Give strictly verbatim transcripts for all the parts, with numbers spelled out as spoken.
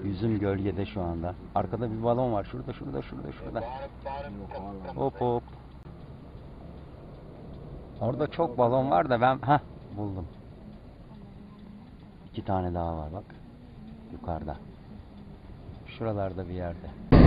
Yüzüm gölgede şu anda. Arkada bir balon var. Şurada, şurada, şurada, şurada. Hop hop. Orada çok balon var da ben ha buldum. İki tane daha var bak. Yukarıda. Şuralarda bir yerde.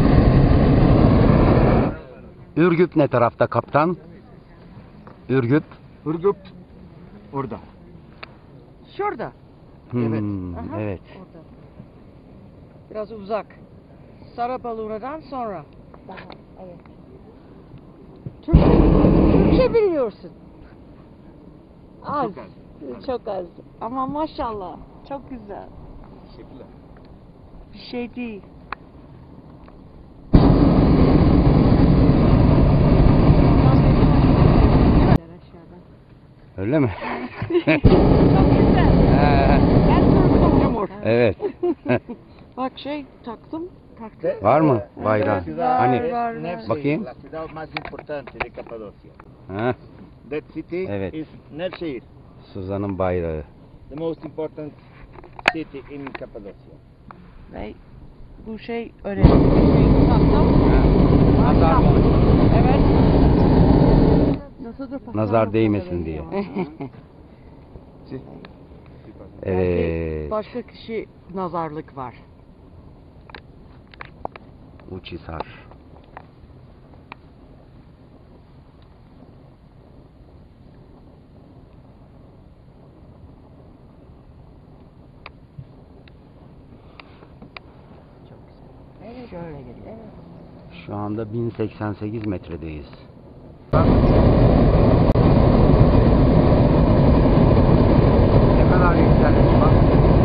Ürgüp ne tarafta kaptan? Ürgüp. Ürgüp orada. Şurada. Hmm, Evet. Aha, evet. orada. Biraz uzak. Sarabaluna'dan sonra. Daha, evet. Türkçe, Türkçe biliyorsun. Az. Çok az. Çok az. Ama maşallah. Çok güzel. Teşekkürler. Bir şey değil. Öyle mi? Çok güzel. Ben Türk Cumhur. Evet. Bak şey taktım. Taktım. Var mı bayrağı? Evet, var, Hani? var, var. Nevşehir, Bakayım. la ciudad más importante de Capadocia. Ha, That city Evet. is Nevşehir, Suzan'ın bayrağı. the most important city in Cappadocia. Ve bu şey öğrendim. Taktım. Nazar, Evet. Nasıldır? nazar değmesin diye. Evet. Başka kişi nazarlık var. Uçhisar. Evet. Şöyle geliyor. Evet. Şu anda bin seksen sekiz metredeyiz. Ne kadar yükselmiş bak.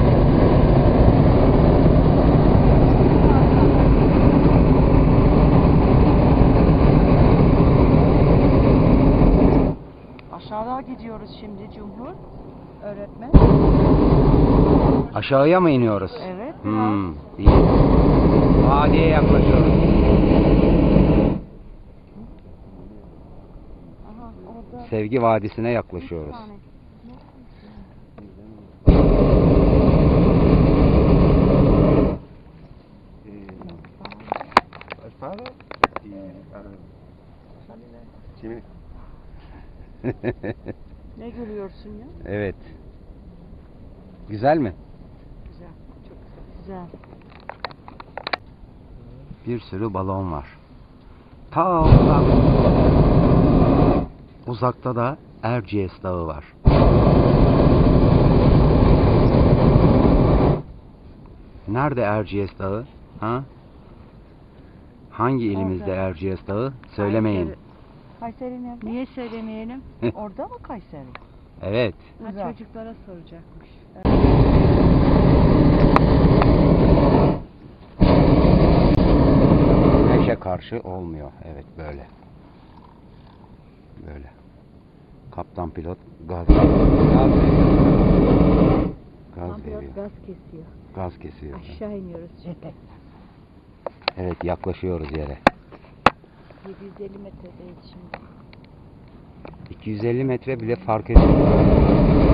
Aşağıda gidiyoruz şimdi Cumhur. Öğretmen. Aşağıya mı iniyoruz? Evet. Hmm, iyi. Vadiye yaklaşıyoruz. Aha, orada Sevgi Vadisi'ne yaklaşıyoruz. bir tane. Espada y Şimdi Ne görüyorsun ya? Evet. Güzel mi? Güzel. Çok güzel. Bir sürü balon var. Ta uzak. Uzakta da Erciyes Dağı var. Nerede Erciyes Dağı? Ha? Hangi ilimizde Orada. Erciyes Dağı? Söylemeyin. Kayseri. Kayseri nerede? Niye söylemeyelim? Orada mı Kayseri? Evet. Ha, çocuklara soracakmış. Güneşe karşı olmuyor. Evet böyle. Böyle. Kaptan pilot gaz gaz veriyor. Gaz veriyor. Gaz kesiyor. Gaz kesiyor. Aşağı iniyoruz şimdi. Evet, yaklaşıyoruz yere. yedi yüz elli metredeyiz şimdi. iki yüz elli metre bile fark ediyor.